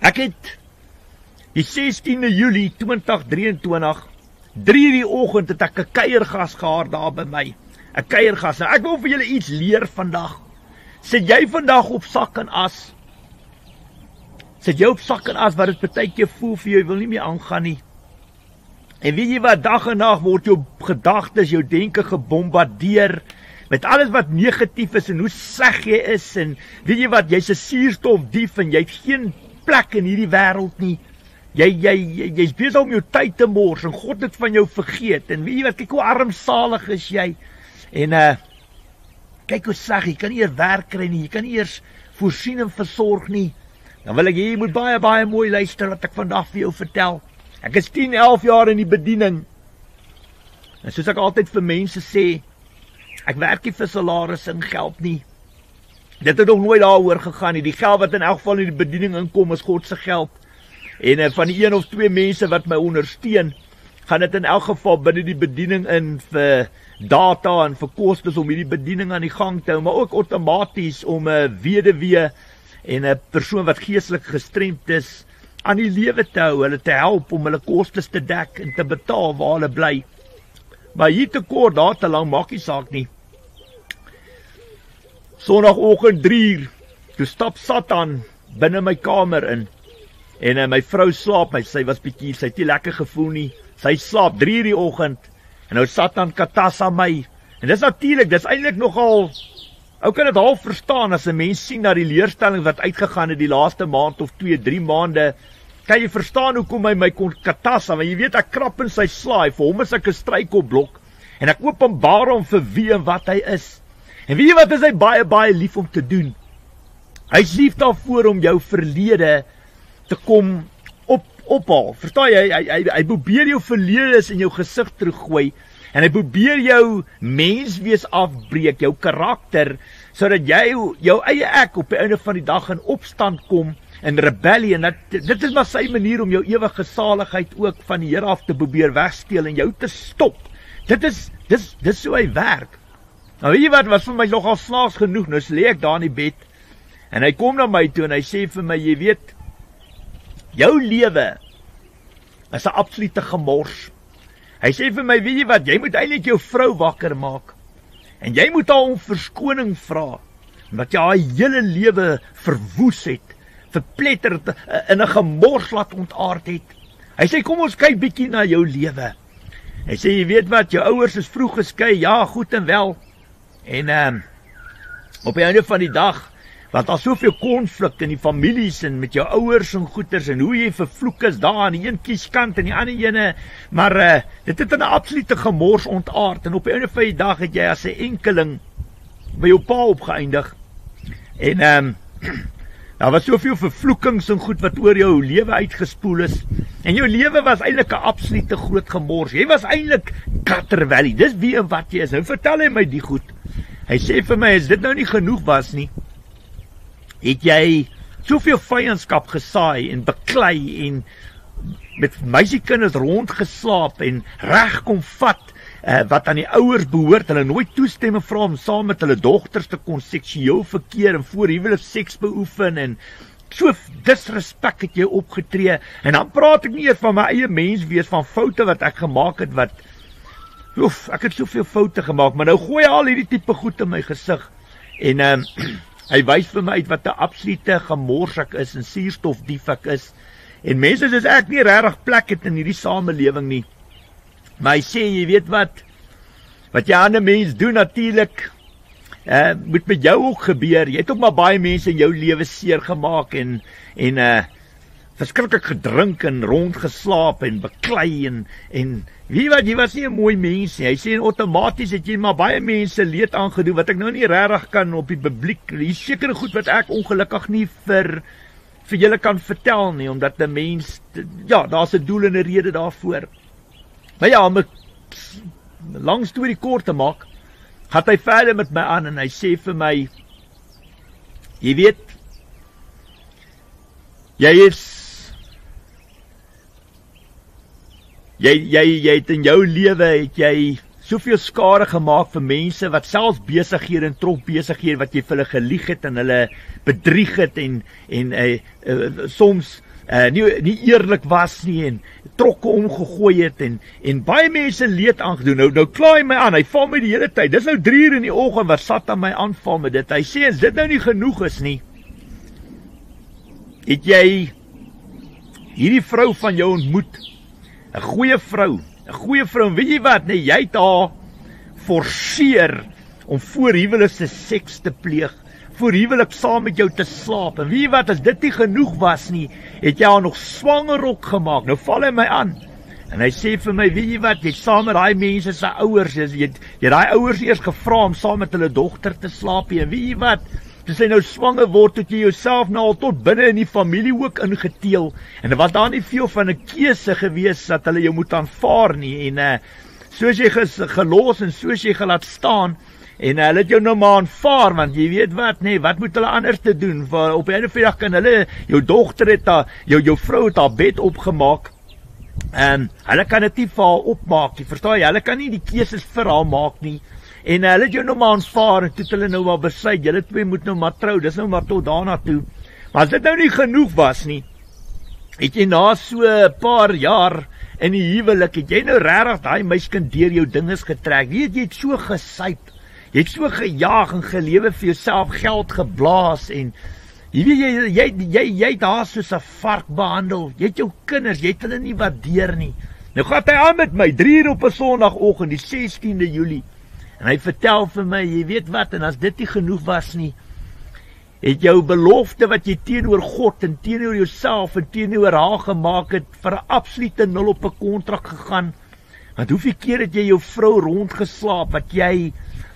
Ek het die 16de Julie 2023, 3 die oggend het ek 'n kuiergas gehad daar by my. 'n Kuiergas. Nou, ek wil vir julle iets leer vandag. Sit jy vandag op sak en as? Sit jy op sak en as wat dit partykeer voel vir jou, jy wil nie meer aangaan nie. En weet jy wat, dag en nag word jou gedagtes, jou denke gebombardeer met alles wat negatief is en hoe sleg jy is en weet jy wat, jy's 'n suurstofdief en jy het geen plek in hierdie wêreld nie. Jy's besig om jou tyd te mors en God het van jou vergeet. En weet jy wat, kyk hoe armsalig is jy. En kyk hoe sleg, jy kan nie eers werk kry nie, jy kan nie eers voorsien en versorg nie. Dan wil ek jy moet baie mooi luister wat ek vandag vir jou vertel. Ek is 10, 11 jaar in die bediening. En soos ek altyd vir mense sê, ek werk nie vir salaris en geld nie. Dit het nog nooit daaroor gegaan nie. Die geld wat in elk geval in die bediening inkom is God se geld. En van die 1 of 2 mense wat my ondersteun, gaan dit in elk geval binne die bediening in vir data en vir kostes om hierdie bediening aan die gang te hou, maar ook outomaties om 'n weduwee en 'n persoon wat geestelik gestremd is aan die lewe te hou, hulle te help om hulle kostes te dek en te betaal waar hulle bly. Maar hier te kort, daar te lang, maak nie saak nie. Sondagoggend 3:00, toe stap Satan binne my kamer in. En my vrou slaap, sy was bietjie, sy het nie lekker gevoel nie. Sy slaap 3:00 die oggend. En nou Satan katas aan my. En dis natuurlik, dis eintlik nogal, ou kan dit half verstaan as 'n mens sien na die leerstelling wat uitgegaan het die laaste maand of 2, 3 maande. Kan jy verstaan hoekom hy my kon katas aan, want jy weet ek krap in sy slaai, vir hom is ek 'n struikelblok. En ek openbaar hom vir wie en wat hy is. En weet jy wat is hy baie lief om te doen? Hy's lief daarvoor om jou verlede te kom ophaal. Verstaan jy? Hy probeer jou verlede in jou gesig teruggooi en hy probeer jou menswees afbreek, jou karakter, sodat jy jou eie ek op die einde van die dag in opstand kom in rebellie. En dit is maar sy manier om jou ewige saligheid ook van die Here af te probeer wegsteel en jou te stop. Dis so hy werk. Nou weet jy wat, was vir my nogal snaaks genoeg. Nou lê ek daar in die bed en hy kom na my toe en hy sê vir my, jy weet, jou lewe is 'n absolute gemors. Hy sê vir my, weet jy wat, jy moet eintlik jou vrou wakker maak. En jy moet haar om verskoning vra. Omdat jy haar hele lewe verwoes het, verpletter het, in 'n gemors laat ontaard het. Hy sê, kom ons kyk bietjie na jou lewe. Hy sê, jy weet wat, jou ouers is vroeg geskei, ja, goed en wel. En op die einde van die dag, want daar soveel konflik in die families en met jou ouers en goeters en hoe jy vervloek is daar aan die een kieskant en die ander ene, maar dit het in 'n absolute gemors ontaard en op die einde van die dag het jy as 'n enkeling by jou pa opgeëindig. En daar was soveel vervloekings en goed wat oor jou lewe uitgespoel is en jou lewe was eintlik 'n absolute groot gemors. Jy was eintlik Gutter Valley, dis wie en wat jy is. Nou vertel hy my die goed. Hy sê vir my, as dit nou nie genoeg was nie, het jy soveel vyandskap gesaai en beklei en met meisiekinders rondgeslaap en reg kom vat wat aan die ouers behoort, hulle nooit toestemming vra om saam met hulle dogters te kon seksueel verkeer en voor huwelik seks beoefen en so disrespek het jy opgetree. En dan praat ek nie eers van my eie menswees, van foute wat ek gemaak het, ek het soveel foute gemaak, maar nou gooi al hierdie tipe goed in my gesig en hy wys vir my uit wat 'n absolute gemors ek is en suurstofdief ek is. En mense soos ek nie regtig plek het in hierdie samelewing nie. Maar hy sê, jy weet wat jy aan 'n mens doen natuurlik, moet met jou ook gebeur. Jy het ook maar baie mense in jou lewe seer gemaak en verskriklik gedrink en rondgeslaap en beklei en weet wat, jy was nie 'n mooi mens nie. Hy sê outomaties het jy maar baie mense leed aangedoen wat ek nou nie regtig kan op die publiek. Hier is sekere goed wat ek ongelukkig nie vir julle kan vertel nie, omdat 'n mens, ja, daar's 'n doel en 'n rede daarvoor. Maar ja, om 'n lang storie kort te maak, gaan hy verder met my aan en hy sê vir my, jy weet, jy het in jou lewe, het jy soveel skade gemaak vir mense wat selfs besighede en tropbesighede wat jy vir hulle gelieg het en hulle bedrieg het en soms nie eerlik was nie en trokke omgegooi het en baie mense leed aangedoen. Nou klaai my aan, hy val my die hele tyd. Dis nou 3 uur in die oggend wat Satan my aanval met dit. Hy sê as dit nou nie genoeg is nie, het jy hierdie vrou van jou ontmoet, 'n goeie vrou, en weet jy wat, nee, jy het haar forceer om voor huwelikse seks te pleeg, voor huwelik saam met jou te slaap, en weet jy wat, as dit nie genoeg was nie, het jy haar nog swanger ook gemaak. Nou val hy my aan, en hy sê vir my, weet jy wat, jy het saam met die mense se ouers, jy het die ouers eers gevra om saam met hulle dogter te slaap, en weet jy wat, as jy nou swanger word, het jy jouself nou al tot binne in die familie ook ingeteel, en er was daar nie veel van 'n keuse gewees, dat hulle jou moet aanvaar nie, en soos jy gelos, en soos jy gelaat staan, en hulle het jou nou maar aanvaar, want jy weet wat, nee, wat moet hulle anders te doen, op 'n einde van die dag kan hulle, jou dogter het haar, jou vrou het haar bed opgemaak, en hulle kan dit nie vir haar opmaak, jy verstaan jy, hulle kan nie die keuses vir haar maak nie, en hulle het jou nou maar aanvaar, en toe het hulle nou maar besluit, julle twee moet nou maar trou, dis nou maar tot daarna toe, maar as dit nou nie genoeg was nie, het jy na so 'n paar jaar in die huwelik, het jy nou regtig daai meiskin deur jou dinges getrek, jy het so gesyp, jy het so gejaag en gelewe vir jouself geld geblaas, en jy weet, jy het haar soos 'n vark behandel, jy het jou kinders, jy het hulle nie waardeer nie, nou gaat hy aan met my, 3 uur op 'n Sondagoggend, die 16de Julie, en hy vertel vir my, jy weet wat, en as dit nie genoeg was nie, het jou belofte wat jy teenoor God en teenoor jouself en teenoor haar gemaak het, vir 'n absolute 0 op 'n kontrak gegaan, want hoeveel keer het jy jou vrou rondgeslaap, wat jy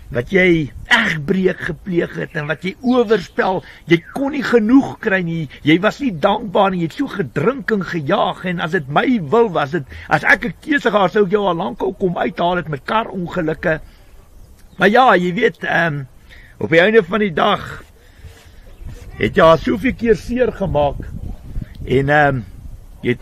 egbreek gepleeg het, en wat jy oorspel, jy kon nie genoeg kry nie, jy was nie dankbaar nie, jy het so gedrink en gejaag, en as dit my wil was, as ek 'n keuse gehad, sou ek jou al lank al kom uithaal het met karongelukke, maar ja, jy weet, op die einde van die dag, het jy haar soveel keer seer gemaak, en jy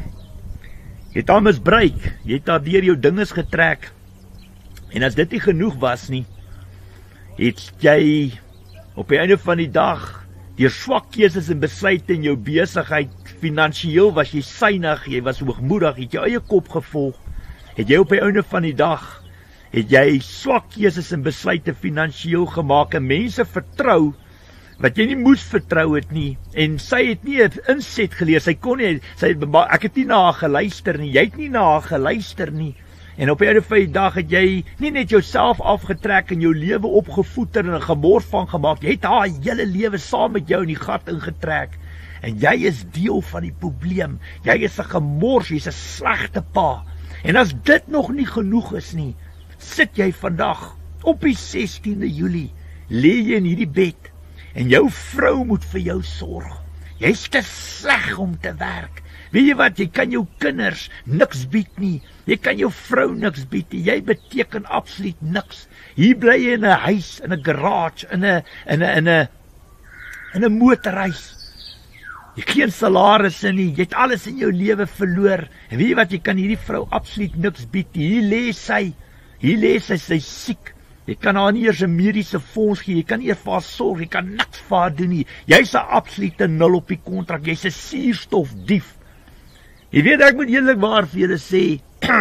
het haar misbruik, jy het haar deur jou dinges getrek, en as dit nie genoeg was nie, het jy op die einde van die dag, deur swak keuses en besluite in jou besigheid, finansieel was jy suinig, jy was hoogmoedig, het jou eie kop gevolg, het jy op die einde van die dag, het jy swak keuses en besluite finansieel gemaak, en mense vertrou, wat jy nie moes vertrou het nie, en sy het nie 'n inset geleer, sy kon nie, ek het nie na haar geluister nie, jy het nie na haar geluister nie, en op die einde van die dag het jy nie net jouself afgetrek en jou lewe opgevoeter en 'n gemors van gemaak, jy het haar hele lewe saam met jou in die gat ingetrek, en jy is deel van die probleem, jy is 'n gemors, jy is 'n slegte pa, en as dit nog nie genoeg is nie, sit jy vandag, op die 16de Julie, lê jy in hierdie bed, en jou vrou moet vir jou sorg, jy is te sleg om te werk, weet jy wat, jy kan jou kinders niks bied nie, jy kan jou vrou niks bied nie, jy beteken absoluut niks, hier bly jy in 'n huis, in 'n garage, in 'n motorhuis, jy geen salarisse nie, jy het alles in jou lewe verloor, en weet jy wat, jy kan hierdie vrou absoluut niks bied nie, hier lê sy siek, jy kan haar nie eers 'n mediese fonds gee, jy kan nie eers vir haar sorg, jy kan niks vir haar doen nie, jy's 'n absolute 0 op die kontrak, jy's 'n suurstofdief. Jy weet, ek moet eerlikwaar vir julle sê,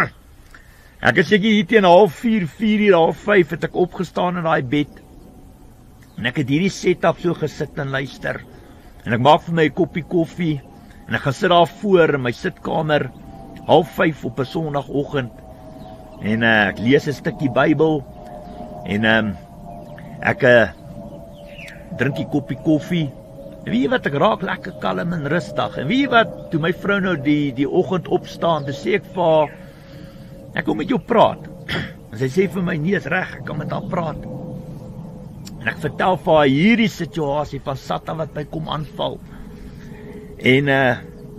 ek is seker hier teen 3:30, 4:30, het ek opgestaan in daai bed, en ek het hierdie setup so gesit en luister, en ek maak vir my 'n koppie koffie, en ek gaan sit daar voor in my sitkamer, 4:30 op 'n Sondagoggend, en ek lees 'n stukkie Bybel, en ek drink 'n koppie koffie, en weet jy wat, ek raak lekker kalm en rustig, en weet jy wat, toe my vrou nou die oggend opstaan, toe sê ek vir haar, ek wil met jou praat, en sy sê vir my, nee, is reg, ek kan met haar praat, en ek vertel vir haar hierdie situasie van Satan wat my kom aanval, en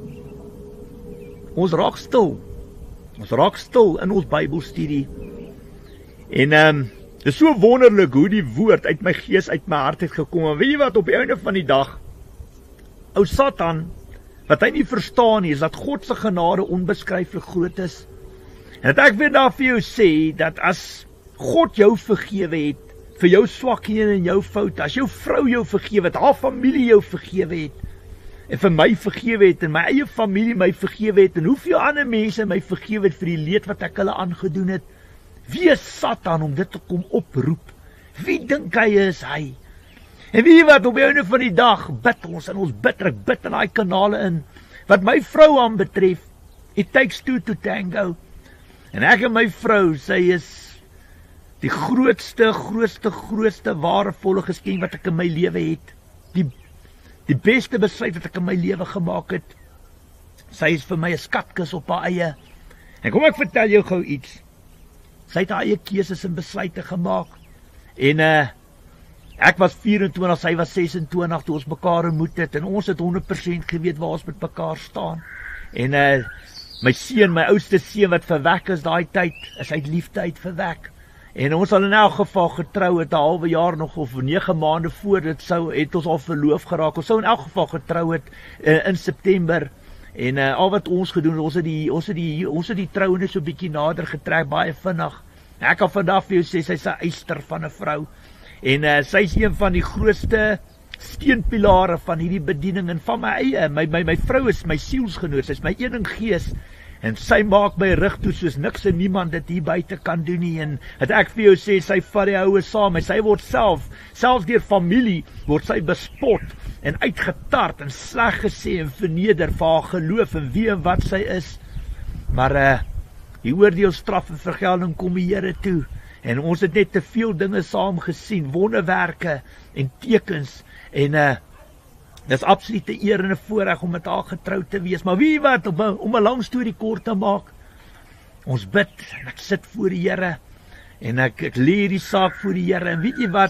ons raak stil in ons Bybelstudie, en dit is so wonderlik hoe die woord uit my gees, uit my hart het gekom, en weet jy wat, op die einde van die dag, ou Satan, wat hy nie verstaan nie, is dat God se genade onbeskryflik groot is, en dat ek weer daar vir jou sê, dat as God jou vergewe het, vir jou swakhede en jou foute, as jou vrou jou vergewe het, haar familie jou vergewe het, en vir my vergewe het, en my eie familie my vergewe het, en hoeveel ander mense my vergewe het vir die leed wat ek hulle aangedoen het. Wie is Satan om dit te kom oproep? Wie dink hy is hy? En wie wat, op die einde van die dag, bid ons, en ons bid, ek bid in die kanale in, wat my vrou aan betref, it takes two to tango, en ek en my vrou, sy is die grootste, waardevolle geskenk wat ek in my lewe het, die beste besluit wat ek in my lewe gemaak het, sy is vir my 'n skatkis op haar eie, en kom ek vertel jou gou iets, sy het haar eie keuses en besluite gemaak, en ek was 24, sy was 26 toe ons mekaar ontmoet het, en ons het 100% geweet waar ons met mekaar staan, en my seun, my oudste seun wat verwek is daai tyd, is uit liefde uit verwek, en ons sal in elk geval getrou het, 'n halwe jaar nog, of 9 maande voor dit het ons al verloof geraak, ons sou in elk geval getrou het, in September, en al wat ons gedoen, ons het die trouende so 'n bietjie nader getrek, baie vinnig, ek kan vandag vir jou sê, sy is 'n eyster van 'n vrou, en sy is een van die grootste steunpilare van hierdie bediening, en van my eie, my vrou is my sielsgenoot, sy is my een in gees, en sy maak my rug toe, soos niks en niemand dit hier buite kan doen nie, en het ek vir jou sê, sy vat die houe saam, en sy word selfs deur familie, word sy bespot, en uitgetart, en sleg gesê, en verneder, vir haar geloof, en wie en wat sy is, maar die oordeel, straf en vergelding kom die Here toe, en ons het net te veel dinge saam gesien, wonderwerke, en tekens, en dis absoluut 'n eer en 'n voorreg om met haar getrou te wees, maar wie wat, om 'n lang storie kort te maak, ons bid, en ek sit voor die Here, en ek lê die saak voor die Here, en weet jy wat,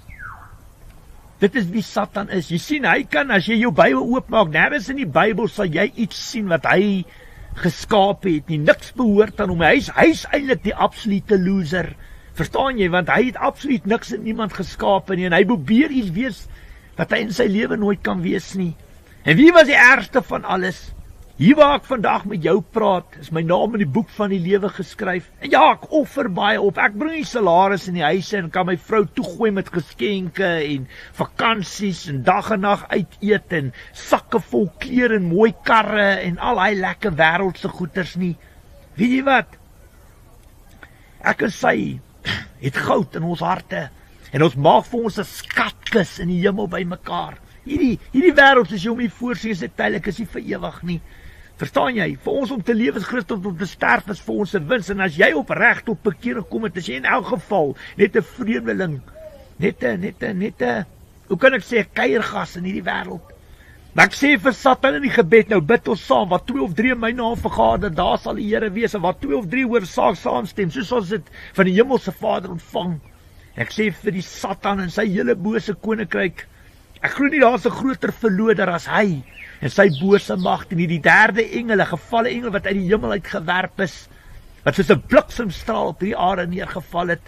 dit is wie Satan is, jy sien, hy kan, as jy jou Bybel oopmaak, nergens in die Bybel sal jy iets sien wat hy geskaap het, nie, niks behoort aan hom, hy is eintlik die absolute loser, verstaan jy, want hy het absoluut niks in niemand geskaap nie, en hy probeer iets wees, wat hy in sy lewe nooit kan wees nie. En wie was die ergste van alles? Hier waar ek vandag met jou praat, is my naam in die boek van die lewe geskryf. En ja, ek offer baie op. Ek bring die salaris in die huise en kan my vrou toegooi met geskenke en vakansies en dag en nag uit eet en sakke vol klere en mooi karre en al die lekker wêreldse goeders nie. Weet jy wat? Ek en sy het goud in ons harte. En ons maak vir ons 'n skatkis in die hemel by mekaar. Hierdie wêreld is jy om nie voorsien, is dit tydelik, is nie vir ewig nie. Verstaan jy? Vir ons om te lewe is Christus, om te sterf is vir ons 'n wins. En as jy opreg tot bekering kom het, is jy in elk geval net 'n vreemdeling. Net 'n hoe kan ek sê, kuiergas in hierdie wêreld. Maar ek sê vir Satan in die gebed, nou bid ons saam, wat 2 of 3 in my naam vergader, daar sal die Here wees, en wat 2 of 3 oor saak saamstem, soos ons dit van die hemelse Vader ontvang. Ek sê vir die Satan en sy hele bose koninkryk, ek glo nie daar is 'n groter verloder as hy, en sy bose magte nie, die derde engel, 'n gevalle engel wat uit die hemel uitgewerp is, wat soos 'n bliksemstraal op die aarde neergeval het,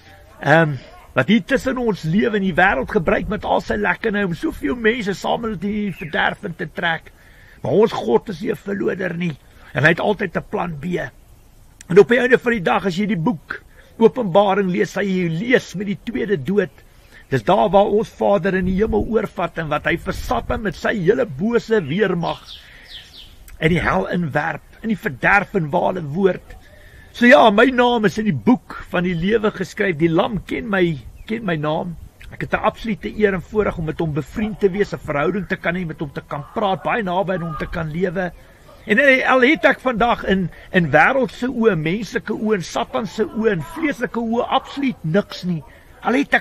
wat hier tussen ons lewe in die wêreld gebruik met al sy lekkerny, om soveel mense saam met die verderf in te trek, maar ons God is nie 'n verloder nie, en hy het altyd 'n plan B, en op die einde van die dag, as jy die boek Openbaring lees, jy lees met die tweede dood, dis daar waar ons Vader in die hemel oorvat, en wat hy vir Satan met sy hele bose weermag in die hel inwerp, in die verderf en wale woord. So ja, my naam is in die boek van die lewe geskryf, die lam ken my naam, ek het 'n absolute eer en voorreg om met hom bevriend te wees, 'n verhouding te kan hê, met hom te kan praat, baie naby aan hom te kan lewe. En al het ek vandag in wêreldse oë, menslike oë, en Satan se oë, en vleeslike oë, absoluut niks nie. Al het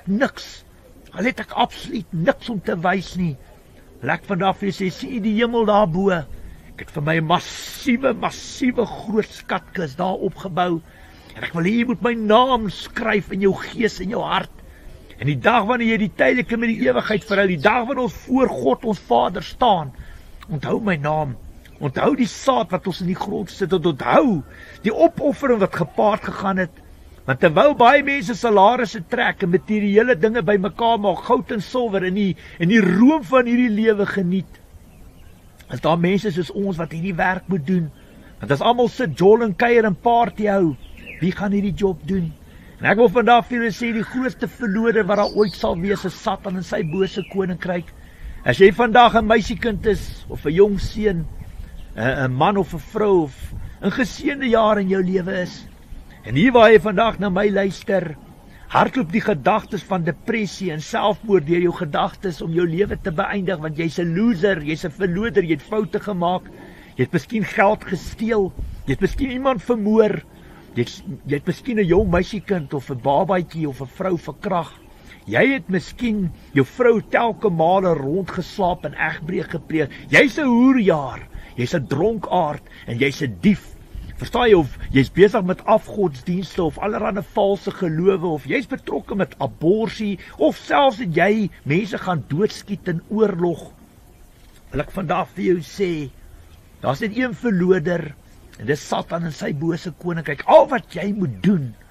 ek absoluut niks om te wys nie. Wil ek vandag vir jy sê, sien die hemel daarbo, ek het vir my 'n massiewe groot skatkis daar opgebou, en ek wil hê jy moet my naam skryf in jou gees en jou hart, en die dag wanneer jy die tydelike met die ewigheid verhou, die dag wanneer ons voor God ons Vader staan, onthou my naam, onthou die saad wat ons in die grond sit, en onthou die opoffering wat gepaard gegaan het, want terwyl baie mense salarisse trek en materiële dinge by mekaar maak, goud en silwer, en die room van hierdie lewe geniet, is daar mense soos ons wat hierdie werk moet doen, want as almal sit jol en kuier en party hou, wie gaan hierdie job doen? En ek wil vandag vir julle sê, die grootste verloder wat daar ooit sal wees, is Satan en sy bose koninkryk, As jy vandag 'n meisiekind is, of 'n jong seun, 'n man of 'n vrou, of 'n geseënde jaar in jou lewe is, en hier waar jy vandag na my luister, hardloop die gedagtes van depressie en selfmoord deur jou gedagtes om jou lewe te beëindig, want jy's 'n loser, jy's 'n verloder, jy het foute gemaak, jy het miskien geld gesteel, jy het miskien iemand vermoor, jy het miskien 'n jong meisiekind of 'n babatjie of 'n vrou verkragt. Jy het miskien jou vrou telke male rondgeslaap en egbreek gepleeg. Jy's 'n hoerjaar, jy's 'n dronkaard en jy's 'n dief. Verstaan jy, of jy's besig met afgodsdienste of allerlei valse gelowe, of jy's betrokke met aborsie, of selfs dat jy mense gaan doodskiet in oorlog. Wil ek vandag vir jou sê, daar's net een verloder, en dis Satan en sy bose koninkryk. Al wat jy moet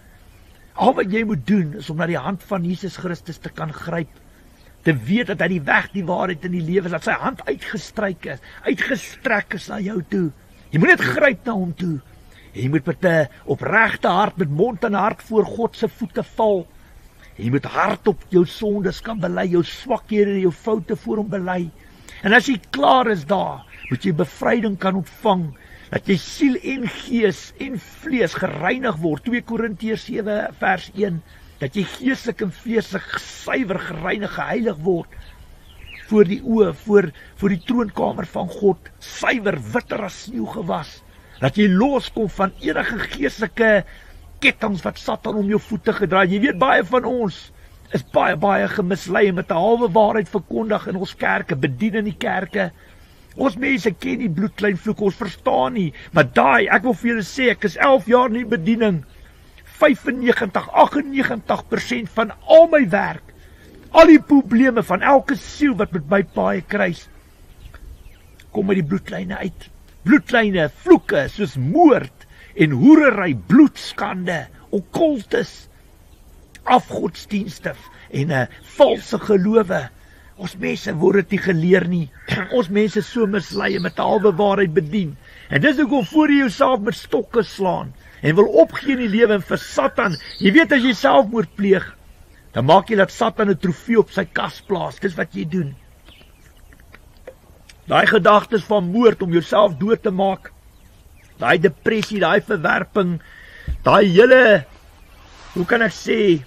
doen, is om na die hand van Jesus Christus te kan gryp, te weet dat hy die weg, die waarheid in die lewe is, dat sy hand uitgestrek is na jou toe. Jy moet net gryp na hom toe. Jy moet met 'n opregte hart, met mond en hart voor God se voete val. Jy moet hardop jou sondes kan bely, jou swakhede, jou foute voor hom bely. En as jy klaar is daar, moet jy bevryding kan ontvang, dat jy siel en gees en vlees gereinig word. 2 Korintiërs 7 vers 1, dat jy geestelik en vleeslik suiwer, gereinig, geheilig word, voor die oë, voor die troonkamer van God, suiwer, witter as sneeu gewas, dat jy loskom van enige geestelike kettinge wat Satan om jou voete gedraai. Jy weet, baie van ons is baie gemislei met 'n halwe waarheid verkondig in ons kerke, bedien in die kerke. Ons mense ken die bloedkleinvloek, ons verstaan nie, maar ek wil vir julle sê, ek is 11 jaar in die bediening, 98% van al my werk, al die probleme van elke siel wat met my paai kruis, kom met die bloedlyne uit. Bloedlyne, vloeke, soos moord en hoerery, bloedskande, okkultes, afgodsdienste en valse gelowe. Ons mense word dit nie geleer nie. Ons mense so mislei met 'n halwe waarheid bedien. En dis hoekom voor jy jouself met stokke slaan en wil opgee in die lewe en vir Satan. Jy weet, as jy selfmoord pleeg, dan maak jy dat Satan 'n trofee op sy kas plaas. Dis wat jy doen. Daai gedagtes van moord om jouself dood te maak, daai depressie, daai verwerping, daai hele, hoe kan ek sê,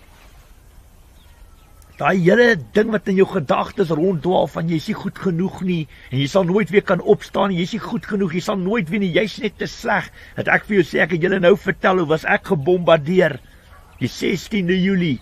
daai hele ding wat in jou gedagtes ronddwaal van jy is nie goed genoeg nie, en jy sal nooit weer kan opstaan, jy is nie goed genoeg, jy sal nooit weer nie, jy is net te sleg, dat ek vir jou sê, ek het julle nou vertel, hoe was ek gebombardeer, die 16de Julie,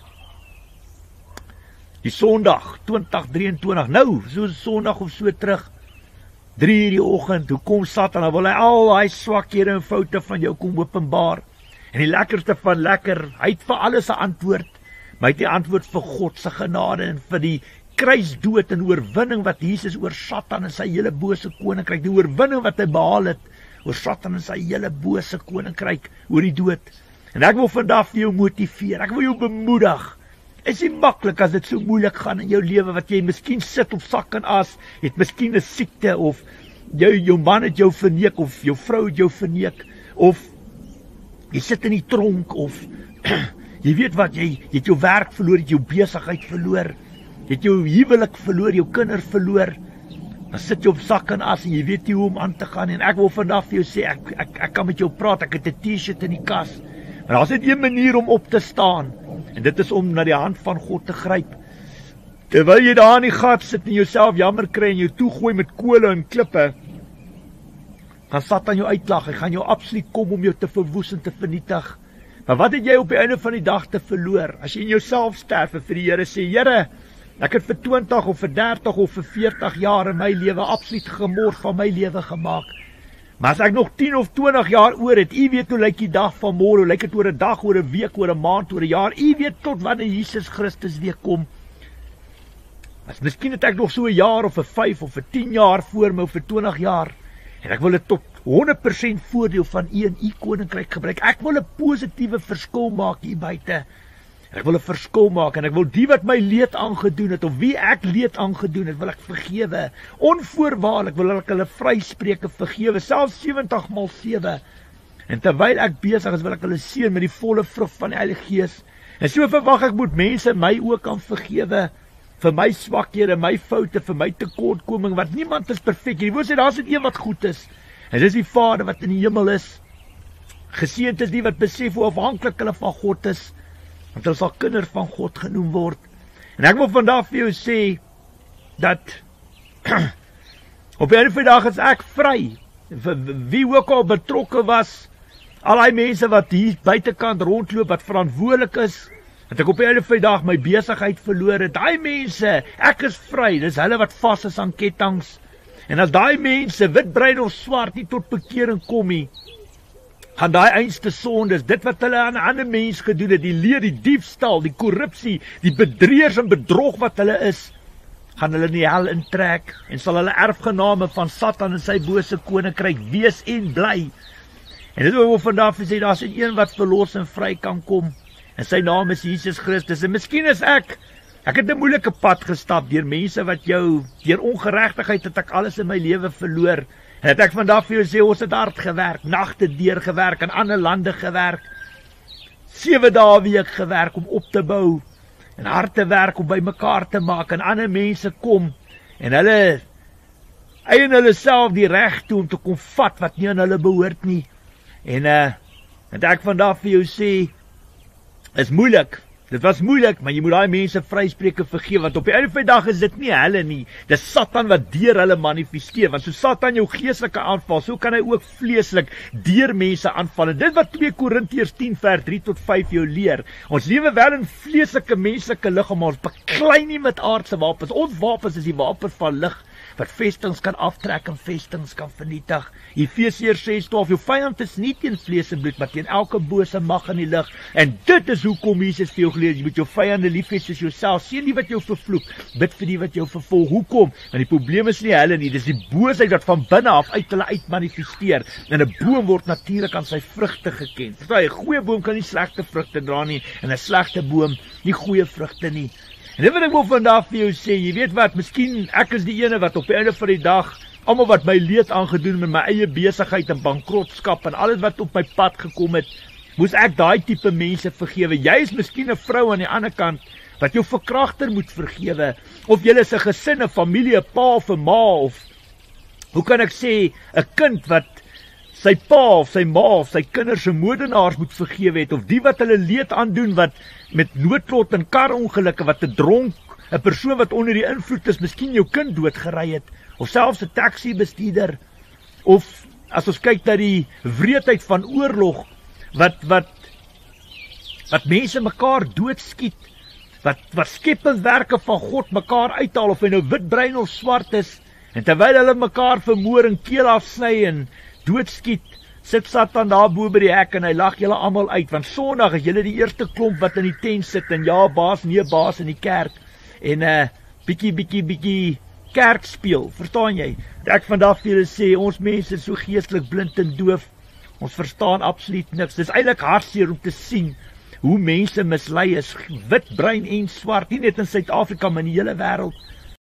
die Sondag, 2023, nou, so Sondag of so terug, 3 uur die oggend, hoe kom Satan, dan wil hy al die swakhede en foute van jou kom openbaar, en die lekkerste van lekker, hy het vir alles 'n antwoord, maar hy het die antwoord vir God se genade, en vir die kruisdood en oorwinning wat Jesus oor Satan en sy hele bose koninkryk, die oorwinning wat hy behaal het, oor Satan en sy hele bose koninkryk, oor die dood, en ek wil vandag vir jou motiveer, ek wil jou bemoedig. Is nie maklik as dit so moeilik gaan in jou lewe, wat jy miskien sit op sak en as, het miskien 'n siekte, of jou man het jou verneek, of jou vrou het jou verneek, of jy sit in die tronk, of jy weet wat, jy het jou werk verloor, jy het jou besigheid verloor, jy het jou huwelik verloor, jou kinders verloor, dan sit jy op sak en as, en jy weet nie hoe om aan te gaan, en ek wil vandag vir jou sê, ek kan met jou praat, ek het 'n t-shirt in die kas, maar daar's net een manier om op te staan, en dit is om na die hand van God te gryp. Terwyl jy daar in die gat sit en jouself jammer kry en jou toegooi met kole en klippe, gaan Satan jou uitlag, hy gaan jou absoluut kom om jou te verwoes en te vernietig. Maar wat het jy op die einde van die dag te verloor? As jy in jouself sterf en vir die Here sê, Here, ek het vir 20 of vir 30 of vir 40 jaar in my lewe absoluut gemors van my lewe gemaak. Maar as ek nog 10 of 20 jaar oor het, u weet hoe lyk die dag van môre, hoe lyk dit oor 'n dag, oor 'n week, oor 'n maand, oor 'n jaar, u weet tot wanneer Jesus Christus weer kom. As miskien het ek nog so 'n jaar of 'n 5 of 'n 10 jaar voor my of 'n 20 jaar, en ek wil dit tot 100% voordeel van u en u koninkryk gebruik. Ek wil 'n positiewe verskil maak hier buite. Ek wil 'n verskil maak, en ek wil die wat my leed aangedoen het, of wie ek leed aangedoen het, wil ek vergewe. Onvoorwaardelik wil ek hulle vryspreek en vergewe, selfs 70 maal 7. En terwyl ek besig is, wil ek hulle seën met die volle vrug van die Heilige Gees. En so verwag ek moet mense my ook kan vergewe. vir my swakhede, my foute, vir my tekortkoming, want niemand is perfek. Die woord sê, daar is net een wat goed is. En dis die Vader wat in die hemel is. Geseënd is die wat besef hoe afhanklik hulle van God is, want hulle sal kinders van God genoem word. En ek wil vandag vir jou sê, dat op die dag is ek vry. Wie ook al betrokke was, al die mense wat hier buitekant rondloop, wat verantwoordelik is, dat ek op die dag my besigheid verloor het, die mense, ek is vry, dis hulle wat vas is aan kettinge, en as die mense, wit, bruin of swart, nie tot bekering kom nie, gaan die einste sondes, dit wat hulle aan 'n ander mens gedoen het, die leer, die diefstal, die korrupsie, die bedrieërs en bedrog wat hulle is, gaan hulle in die hel intrek, en sal hulle erfgename van Satan en sy bose koninkryk wees en bly. En dit wil vandag sê, daar is een wat verlos en vry kan kom, en sy naam is Jesus Christus. En miskien is ek het 'n moeilike pad gestap, deur mense wat jou, deur ongeregtigheid het ek alles in my lewe verloor, en het ek vandag vir jou sê, ons het hard gewerk, nagte deur gewerk, in ander lande gewerk, 7 dae 'n week gewerk om op te bou, en hard te werk om by mekaar te maak, en ander mense kom, en hulle eien hulle self die reg toe om te kom vat wat nie aan hulle behoort nie. En ek vandag vir jou sê, is moeilik. Dit was moeilik, maar jy moet daai mense vryspreek en vergewe, want op die einde van die dag is dit nie hulle nie. Dis Satan wat deur hulle manifesteer, want so Satan jou geestelike aanval, so kan hy ook vleeslik deur mense aanval. En dit wat 2 Korintiërs 10 vers 3 tot 5 jou leer. Ons lewe wel in vleeslike menslike liggame, ons beklei nie met aardse wapens. Ons wapens is die wapens van lig, wat vestings kan aftrek en vestings kan vernietig. Efesiërs 6:12, jou vyand is nie teen vlees en bloed, maar teen elke bose mag in die lig. En dit is hoekom Jesus vir jou geleer, jy moet jou vyande lief hê soos jouself. Seën die wat jou vervloek, bid vir die wat jou vervolg. Hoekom? Want die probleem is nie hulle nie, dis die boosheid wat van binne af uit hulle uit manifesteer. En 'n boom word natuurlik aan sy vrugte geken. Verstaan jy, 'n goeie boom kan nie slegte vrugte dra nie, en 'n slegte boom nie goeie vrugte nie. En dit wat ek wil vandag vir jou sê, jy weet wat, miskien ek is die ene wat op die einde van die dag, almal wat my leed aangedoen met my eie besigheid en bankrotskap en alles wat op my pad gekom het, moes ek daai tipe mense vergewe. Jy is miskien 'n vrou aan die ander kant, wat jou verkragter moet vergewe, of jy is 'n gesin, 'n familie, 'n pa of 'n ma, of, hoe kan ek sê, 'n kind wat sy pa of sy ma of sy kinders se moordenaars moet vergewe het, of die wat hulle leed aandoen, wat met noodlot en karongelukke, wat 'n dronk, 'n persoon wat onder die invloed is, miskien jou kind doodgery het, of selfs 'n taxi bestuurder, of as ons kyk na die wreedheid van oorlog, wat mense mekaar doodskiet, wat skeppingswerke van God mekaar uithaal, of hy nou wit, bruin of swart is, en terwyl hulle mekaar vermoor en keel afsny en doodskiet, sit Satan daar bo by die hek en hy lag julle almal uit, want Sondag is julle die eerste klomp wat in die tent sit, en ja baas, nee baas in die kerk, en bietjie kerk speel, verstaan jy? Ek vandag vir julle sê, ons mense is so geestelik blind en doof, ons verstaan absoluut niks. Dis eintlik hartseer om te sien hoe mense mislei is, wit, bruin en swart, nie net in Suid-Afrika, maar in die hele wêreld.